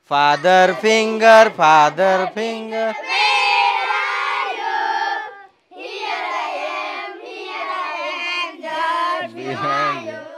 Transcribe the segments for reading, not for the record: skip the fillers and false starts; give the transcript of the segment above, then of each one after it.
Father finger, father finger. Where are you? Here I am just behind you.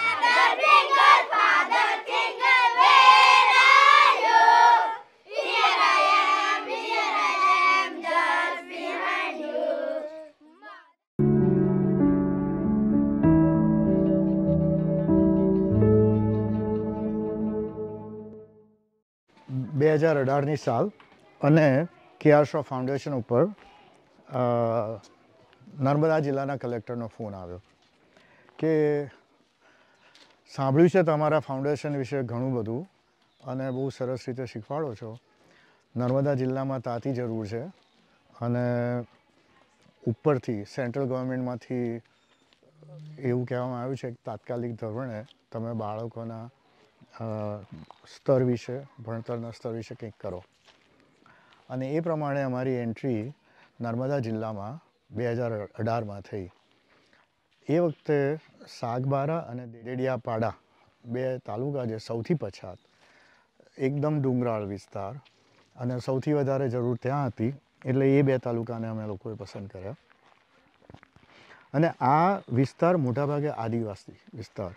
Father finger, where are you? Here I am just behind you. 2018ની સાલ અને કેઆરશો foundation ઉપર નર્મદા જિલ્લાના કલેક્ટરનો phone આવ્યો કે સાંભળ્યું છે તમારા ફાઉન્ડેશન વિશે ઘણું બધું અને બહુ સરસ રીતે શીખવાડો છો. નર્મદા જિલ્લામાં તાતી જરૂર છે અને ઉપરથી સેન્ટ્રલ ગવર્મેન્ટમાંથી એવું કહેવામાં આવ્યું છે કે તાત્કાલિક ધોરણે તમે બાળકોના સ્તર વિશે ભણતરના સ્તર વિશે કંઈક કરો. અને એ પ્રમાણે અમારી એન્ટ્રી નર્મદા જિલ્લામાં 2018માં થઈ. એ વખતે સાગબારા અને દેડિયાપાડા બે તાલુકા જે સૌથી પછાત, એકદમ ડુંગરાળ વિસ્તાર અને સૌથી વધારે જરૂર ત્યાં હતી, એટલે એ બે તાલુકાને અમે લોકોએ પસંદ કર્યા. અને આ વિસ્તાર મોટાભાગે આદિવાસી વિસ્તાર.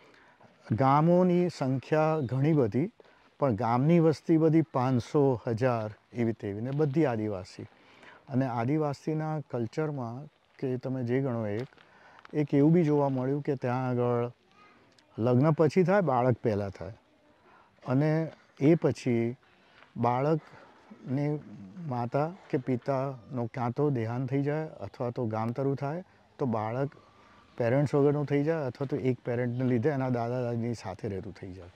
ગામોની સંખ્યા ઘણી બધી, પણ ગામની વસ્તી બધી 500, 1000 એવી તેવી, ને બધી આદિવાસી. અને આદિવાસીના કલ્ચરમાં કે તમે જે ગણો એક એવું બી જોવા મળ્યું કે ત્યાં આગળ લગ્ન પછી થાય, બાળક પહેલાં થાય, અને એ પછી બાળકની માતા કે પિતાનો ક્યાં તો દેહાંત થઈ જાય અથવા તો ગામતરું થાય, તો બાળક પેરેન્ટ્સ વગરનું થઈ જાય અથવા તો એક પેરેન્ટને લીધે એના દાદા દાદીની સાથે રહેતું થઈ જાય.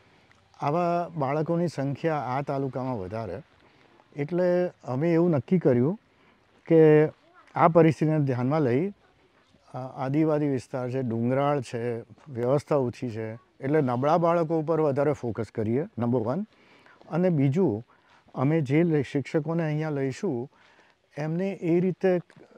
આવા બાળકોની સંખ્યા આ તાલુકામાં વધારે. એટલે અમે એવું નક્કી કર્યું કે આ પરિસ્થિતિને ધ્યાનમાં લઈ, આદિવાસી વિસ્તાર છે, ડુંગરાળ છે, વ્યવસ્થા ઓછી છે, એટલે નબળા બાળકો ઉપર વધારે ફોકસ કરીએ, નંબર 1. અને બીજું, અમે જે શિક્ષકોને અહીંયા લઈશું એમને એ રીતે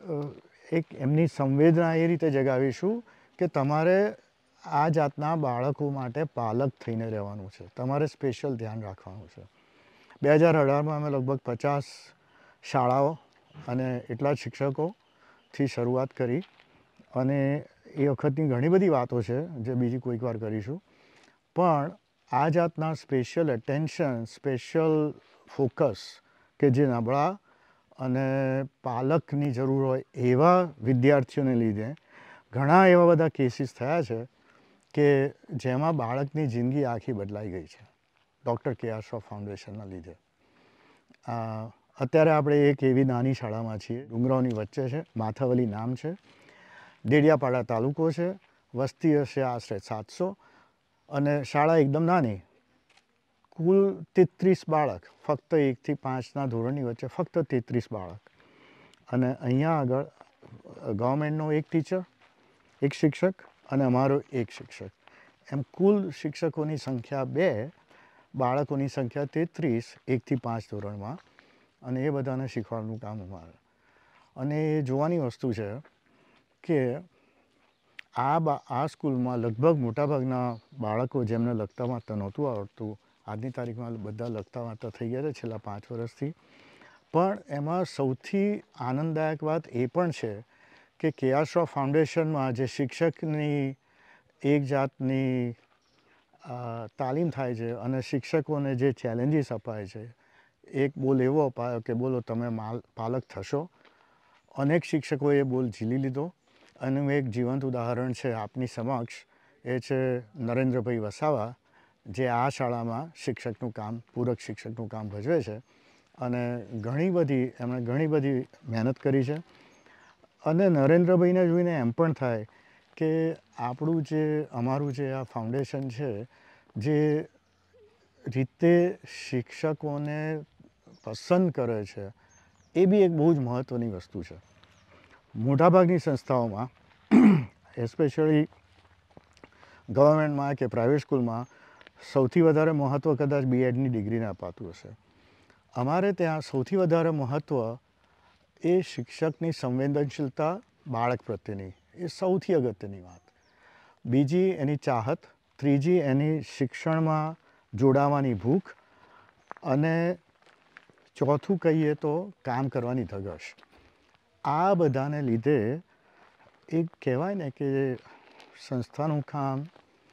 એમની સંવેદના એ રીતે જગાવીશું કે તમારે આ જાતના બાળકો માટે પાલક થઈને રહેવાનું છે, તમારે સ્પેશિયલ ધ્યાન રાખવાનું છે. 2018માં અમે લગભગ 50 શાળાઓ અને એટલા જ શિક્ષકોથી શરૂઆત કરી. અને એ વખતની ઘણી બધી વાતો છે જે બીજી કોઈક વાર કરીશું. પણ આ જાતના સ્પેશિયલ એટેન્શન, સ્પેશિયલ ફોકસ કે જે નબળા અને પાલકની જરૂર હોય એવા વિદ્યાર્થીઓને લીધે ઘણા એવા બધા કેસીસ થયા છે કે જેમાં બાળકની જિંદગી આખી બદલાઈ ગઈ છે ડૉક્ટર કે.આર. શ્રોફ ફાઉન્ડેશનના લીધે. અત્યારે આપણે એક એવી નાની શાળામાં છીએ, ડુંગરાઓની વચ્ચે છે, માથાવલી નામ છે, દેડિયાપાડા તાલુકો છે, વસ્તી હશે આશરે 700, અને શાળા એકદમ નાની. કુલ 33 બાળક, ફક્ત 1 થી 5ના ધોરણની વચ્ચે ફક્ત 33 બાળક. અને અહીંયા આગળ ગવર્મેન્ટનો એક ટીચર, એક શિક્ષક અને અમારો એક શિક્ષક, એમ કુલ શિક્ષકોની સંખ્યા 2, બાળકોની સંખ્યા 33, 1 થી 5 ધોરણમાં. અને એ બધાને શીખવાનું કામ અમારે. અને એ જોવાની વસ્તુ છે કે આ સ્કૂલમાં લગભગ મોટાભાગના બાળકો જેમને લખતા વાંચતા નહોતું આવડતું, આજની તારીખમાં બધા લખતા વાંચતા થઈ ગયા છે છેલ્લા 5 વર્ષથી. પણ એમાં સૌથી આનંદદાયક વાત એ પણ છે કે કે.આર. શ્રોફ ફાઉન્ડેશનમાં જે શિક્ષકની એક જાતની તાલીમ થાય છે અને શિક્ષકોને જે ચેલેન્જીસ અપાય છે, એક બોલ એવો અપાયો કે બોલો તમે પાલક થશો. અનેક શિક્ષકોએ એ બોલ ઝીલી લીધો. અને એક જીવંત ઉદાહરણ છે આપની સમક્ષ, એ છે નરેન્દ્રભાઈ વસાવા, જે આ શાળામાં શિક્ષકનું કામ, પૂરક શિક્ષકનું કામ ભજવે છે. અને એમણે ઘણી બધી મહેનત કરી છે. અને નરેન્દ્રભાઈને જોઈને એમ પણ થાય કે અમારું જે આ ફાઉન્ડેશન છે, જે રીતે શિક્ષકોને પસંદ કરે છે, એ બી એક બહુ જ મહત્ત્વની વસ્તુ છે. મોટાભાગની સંસ્થાઓમાં, એસ્પેશિયલી ગવર્મેન્ટમાં કે પ્રાઇવેટ સ્કૂલમાં, સૌથી વધારે મહત્ત્વ કદાચ B.Edની ડિગ્રીને અપાતું હશે. અમારે ત્યાં સૌથી વધારે મહત્ત્વ એ શિક્ષકની સંવેદનશીલતા બાળક પ્રત્યેની, એ સૌથી અગત્યની વાત. બીજી એની ચાહત, ત્રીજી એની શિક્ષણમાં જોડાવાની ભૂખ, અને ચોથું કહીએ તો કામ કરવાની ધગશ. આ બધાને લીધે એક કહેવાય ને કે સંસ્થાનું કામ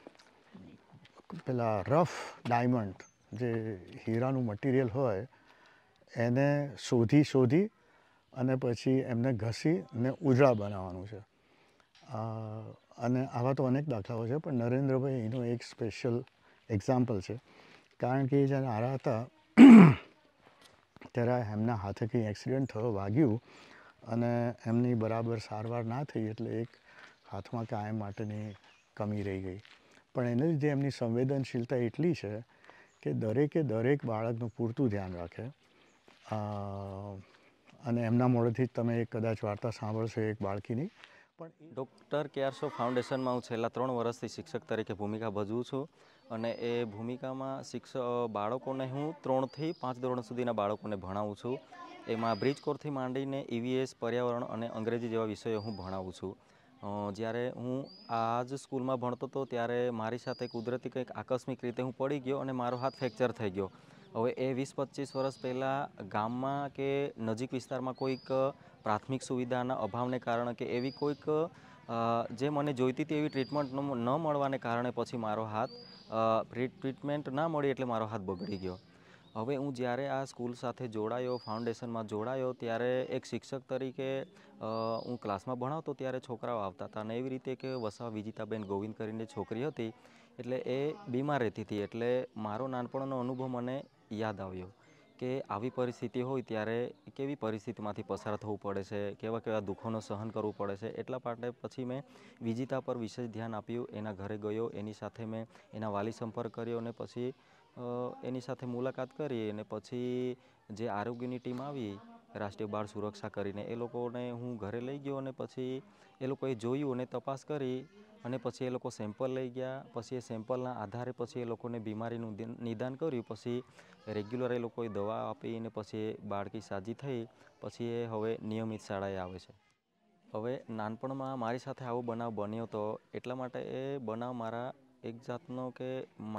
પેલા રફ ડાયમંડ જે હીરાનું મટીરિયલ હોય એને શોધી અને પછી એમને ઘસી ને ઉજળા બનાવવાનું છે. અને આવા તો અનેક દાખલાઓ છે, પણ નરેન્દ્રભાઈ એનું એક સ્પેશિયલ એક્ઝામ્પલ છે. કારણ કે જ્યારે આરા હતા ત્યારે એમના હાથે કંઈ એક્સિડન્ટ થયો, વાગ્યું, અને એમની બરાબર સારવાર ના થઈ એટલે એક હાથમાં કાયમ માટેની કમી રહી ગઈ. પણ એને લીધે એમની સંવેદનશીલતા એટલી છે કે દરેક બાળકનું પૂરતું ધ્યાન રાખે. અને એમના મોડેથી જ તમે કદાચ વાર્તા સાંભળશો એક બાળકીની. પણ ડૉક્ટર કેઆર શો ફાઉન્ડેશનમાં હું છેલ્લા 3 વર્ષથી શિક્ષક તરીકે ભૂમિકા ભજવું છું. અને એ ભૂમિકામાં બાળકોને હું 3 થી 5 ધોરણ સુધીના બાળકોને ભણાવું છું. એમાં બ્રિજ કોર્સથી માંડીને EVS, પર્યાવરણ અને અંગ્રેજી જેવા વિષયો હું ભણાવું છું. જ્યારે હું આ જ સ્કૂલમાં ભણતો હતો ત્યારે મારી સાથે કુદરતી કંઈક આકસ્મિક રીતે હું પડી ગયો અને મારો હાથ ફ્રેક્ચર થઈ ગયો. હવે એ 20-25 વર્ષ પહેલાં ગામમાં કે નજીક વિસ્તારમાં કોઈક પ્રાથમિક સુવિધાના અભાવને કારણે કે એવી કોઈક જે મને જોઈતી હતી એવી ટ્રીટમેન્ટ ન મળવાને કારણે પછી મારો હાથ ટ્રીટમેન્ટ ના મળી એટલે મારો હાથ બગડી ગયો. હવે હું જ્યારે આ સ્કૂલ સાથે જોડાયો, ફાઉન્ડેશનમાં જોડાયો, ત્યારે એક શિક્ષક તરીકે હું ક્લાસમાં ભણાવતો ત્યારે છોકરાઓ આવતા હતા. અને એવી રીતે કે વસાવા વિજિતાબેન ગોવિંદ કરીને છોકરી હતી, એટલે એ બીમાર રહેતી હતી. એટલે મારો નાનપણનો અનુભવ મને યાદ આવ્યો કે આવી પરિસ્થિતિ હોય ત્યારે કેવી પરિસ્થિતિમાંથી પસાર થવું પડે છે, કેવા દુઃખોનો સહન કરવું પડે છે. એટલા માટે પછી મેં વિજિતા પર વિશેષ ધ્યાન આપ્યું. એના ઘરે ગયો, એની સાથે મેં એના વાલી સંપર્ક કર્યો અને પછી એની સાથે મુલાકાત કરી. અને પછી જે આરોગ્યની ટીમ આવી રાષ્ટ્રીય બાળ સુરક્ષા કરીને, એ લોકોને હું ઘરે લઈ ગયો અને પછી એ લોકોએ જોયું અને તપાસ કરી અને પછી એ લોકો સેમ્પલ લઈ ગયા. પછી એ સેમ્પલના આધારે પછી એ લોકોને બીમારીનું નિદાન કર્યું. પછી રેગ્યુલર એ લોકોએ દવા આપી અને પછી એ બાળકી સાજી થઈ. પછી એ હવે નિયમિત શાળાએ આવે છે. હવે નાનપણમાં મારી સાથે આવો બનાવ બન્યો હતો, એટલા માટે એ બનાવ મારા એક જાતનો કે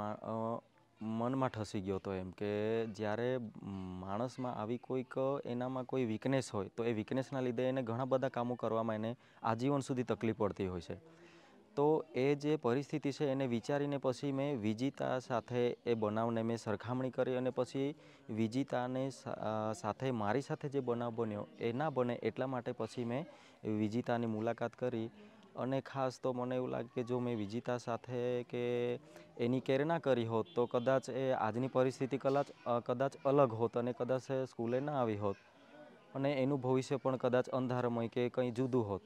મનમાં ઠસી ગયો હતો. એમ કે જ્યારે માણસમાં આવી કોઈક એનામાં કોઈ વીકનેસ હોય તો એ વીકનેસના લીધે એને ઘણા બધા કામો કરવામાં એને આજીવન સુધી તકલીફ પડતી હોય છે. તો એ જે પરિસ્થિતિ છે એને વિચારીને પછી મેં વિજિતા સાથે એ બનાવને મેં સરખામણી કરી અને પછી વિજિતાને સાથે મારી સાથે જે બનાવ બન્યો એ ના બને એટલા માટે પછી મેં વિજિતાની મુલાકાત કરી. અને ખાસ તો મને એવું લાગે કે જો મેં વિજિતા સાથે કે એની કેર ના કરી હોત તો કદાચ એ આજની પરિસ્થિતિ કદાચ અલગ હોત અને કદાચ સ્કૂલે ના આવી હોત અને એનું ભવિષ્ય પણ કદાચ અંધારમય કે કંઈ જુદું હોત.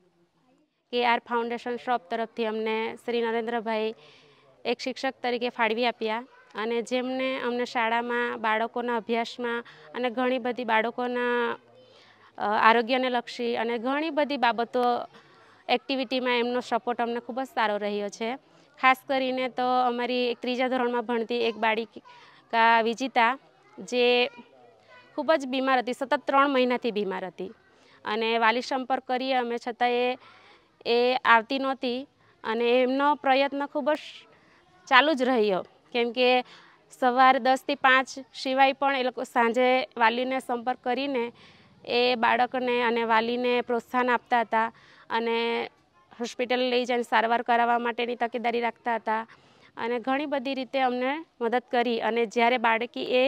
KR ફાઉન્ડેશન શોપ તરફથી અમને શ્રી નરેન્દ્રભાઈ એક શિક્ષક તરીકે ફાળવી આપ્યા અને જેમને અમને શાળામાં બાળકોના અભ્યાસમાં અને ઘણી બધી બાળકોના આરોગ્યને લક્ષી અને ઘણી બધી બાબતો એક્ટિવિટીમાં એમનો સપોર્ટ અમને ખૂબ જ સારો રહ્યો છે. ખાસ કરીને તો અમારી 3જા ધોરણમાં ભણતી એક બાળિકા વિજિતા જે ખૂબ જ બીમાર હતી, સતત 3 મહિનાથી બીમાર હતી અને વાલી સંપર્ક કરીએ અમે છતાં એ આવતી નહોતી અને એમનો પ્રયત્ન ખૂબ જ ચાલુ જ રહ્યો. કેમ કે સવારે 10 થી 5 સિવાય પણ એ લોકો સાંજે વાલીને સંપર્ક કરીને એ બાળકને અને વાલીને પ્રોત્સાહન આપતા હતા અને હોસ્પિટલ લઈ જઈને સારવાર કરાવવા માટેની તકેદારી રાખતા હતા અને ઘણી બધી રીતે અમને મદદ કરી. અને જ્યારે બાળકી એ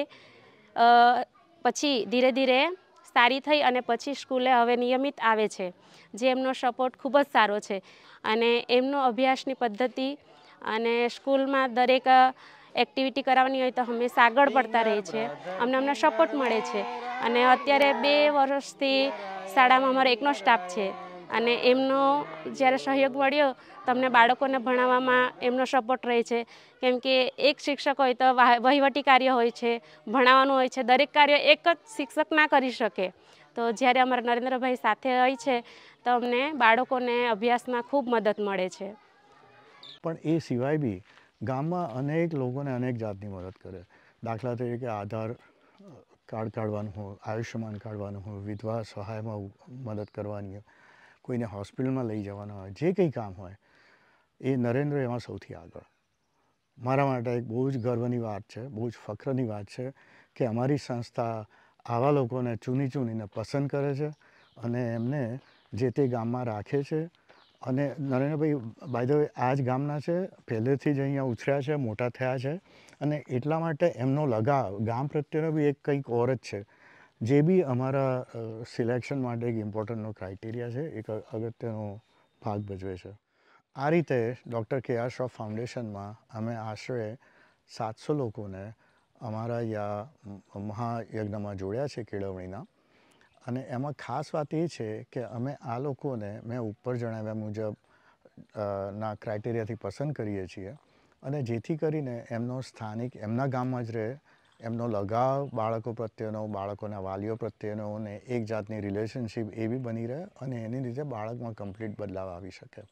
પછી ધીરે ધીરે સારી થઈ અને પછી સ્કૂલે હવે નિયમિત આવે છે, જે એમનો સપોર્ટ ખૂબ જ સારો છે. અને એમનો અભ્યાસની પદ્ધતિ અને સ્કૂલમાં દરેક એક્ટિવિટી કરાવવાની હોય તો હંમેશા આગળ પડતા રહે છે, અમને સપોર્ટ મળે છે. અને અત્યારે 2 વર્ષથી શાળામાં અમારો એકનો સ્ટાફ છે અને એમનો જ્યારે સહયોગ મળ્યો તો અમને બાળકોને ભણાવવામાં એમનો સપોર્ટ રહે છે. કેમ કે એક શિક્ષક હોય તો વહીવટી કાર્ય હોય છે, ભણાવવાનું હોય છે, દરેક કાર્ય એક જ શિક્ષક ના કરી શકે. તો જ્યારે અમારા નરેન્દ્રભાઈ સાથે હોય છે તો અમને બાળકોને અભ્યાસમાં ખૂબ મદદ મળે છે. પણ એ સિવાય બી ગામમાં અનેક લોકોને અનેક જાતની મદદ કરે. દાખલા તરીકે આધાર કાર્ડ કાઢવાનું હોય, આયુષ્યમાન કાઢવાનું હોય, વિધવા સહાયમાં મદદ કરવાની હોય, કોઈને હોસ્પિટલમાં લઈ જવાના હોય, જે કંઈ કામ હોય એ નરેન્દ્ર એમાં સૌથી આગળ. મારા માટે એક બહુ જ ગર્વની વાત છે, બહુ જ ફખ્રની વાત છે કે અમારી સંસ્થા આવા લોકોને ચૂનીને પસંદ કરે છે અને એમને જે તે ગામમાં રાખે છે. અને નરેન્દ્રભાઈ બાય ધ વે આ જ ગામના છે, પહેલેથી જ અહીંયા ઉછર્યા છે, મોટા થયા છે અને એટલા માટે એમનો લગાવ ગામ પ્રત્યેનો બી એક કંઈક ઓર જ છે, જે બી અમારા સિલેક્શન માટે એક ઇમ્પોર્ટન્ટનો ક્રાઇટેરિયા છે, એક અગત્યનો ભાગ ભજવે છે. આ રીતે ડૉક્ટર કે આર શ્રોફ ફાઉન્ડેશનમાં અમે આશરે 700 લોકોને અમારા મહાયજ્ઞમાં જોડ્યા છે કેળવણીના. અને એમાં ખાસ વાત એ છે કે અમે આ લોકોને મેં ઉપર જણાવ્યા મુજબ ના ક્રાઇટેરિયાથી પસંદ કરીએ છીએ અને જેથી કરીને એમનો સ્થાનિક એમના ગામમાં જ રહે, એમનો લગાવ બાળકો પ્રત્યેનો, બાળકોના વાલીઓ પ્રત્યેનો અને એક જાતની રિલેશનશિપ એવી બની રહે અને એની લીધે બાળકમાં કમ્પ્લીટ બદલાવ આવી શકે.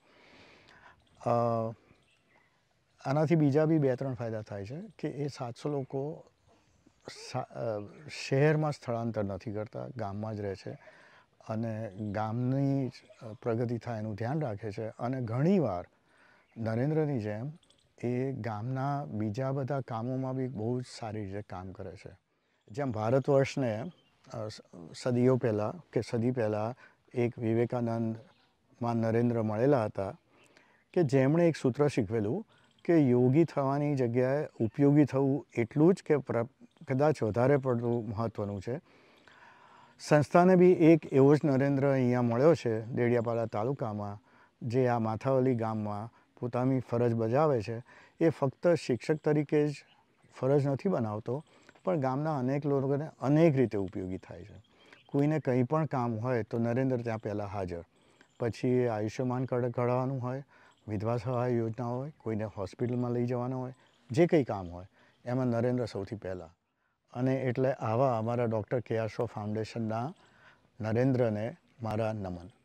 આનાથી બીજા બી 2-3 ફાયદા થાય છે કે એ 700 લોકો શહેરમાં સ્થળાંતર નથી કરતા, ગામમાં જ રહે છે અને ગામની પ્રગતિ થાય એનું ધ્યાન રાખે છે. અને ઘણીવાર નરેન્દ્રની જેમ એ ગામના બીજા બધા કામોમાં બી બહુ જ સારી રીતે કામ કરે છે. જેમ ભારત વર્ષને સદીઓ પહેલાં કે સદી પહેલાં એક વિવેકાનંદમાં નરેન્દ્ર મળેલા હતા કે જેમણે એક સૂત્ર શીખવેલું કે યોગી થવાની જગ્યાએ ઉપયોગી થવું એટલું જ કે કદાચ વધારે પડતું મહત્ત્વનું છે. સંસ્થાને બી એક એવો જ નરેન્દ્ર અહીંયા મળ્યો છે દેડિયાપાડા તાલુકામાં, જે આ માથાવલી ગામમાં પોતાની ફરજ બજાવે છે. એ ફક્ત શિક્ષક તરીકે જ ફરજ નથી બનાવતો, પણ ગામના અનેક લોકોને અનેક રીતે ઉપયોગી થાય છે. કોઈને કંઈ પણ કામ હોય તો નરેન્દ્ર ત્યાં પહેલાં હાજર. પછી આયુષ્યમાન કાર્ડ કઢાવવાનું હોય, વિધવા સહાય યોજના હોય, કોઈને હોસ્પિટલમાં લઈ જવાનું હોય, જે કંઈ કામ હોય એમાં નરેન્દ્ર સૌથી પહેલાં. અને એટલે આવા અમારા ડૉક્ટર કે આર શ્રોફ ફાઉન્ડેશનના નરેન્દ્રને મારા નમન.